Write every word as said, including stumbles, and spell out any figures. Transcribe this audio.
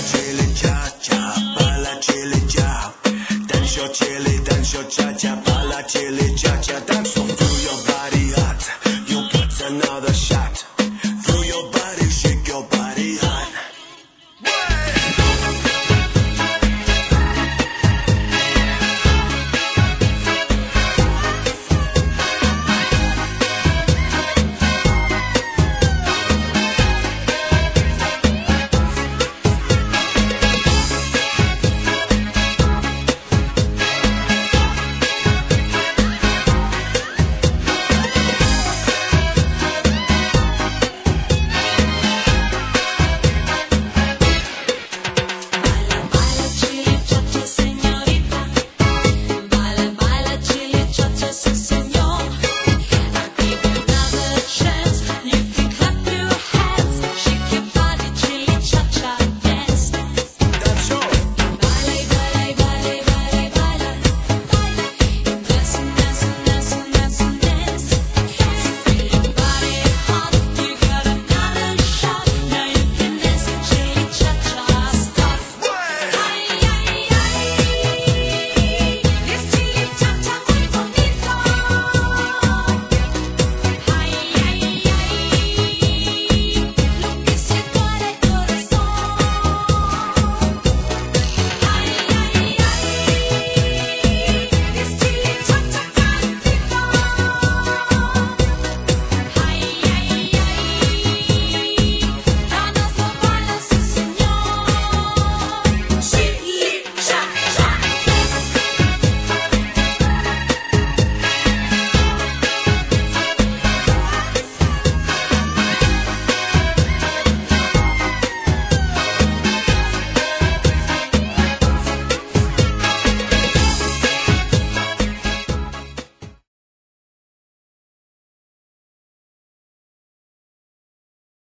chili cha cha, balla chili cha. Dance your chili, dance your cha cha, balla chili cha cha. Dance on to your body hot. You put another shot.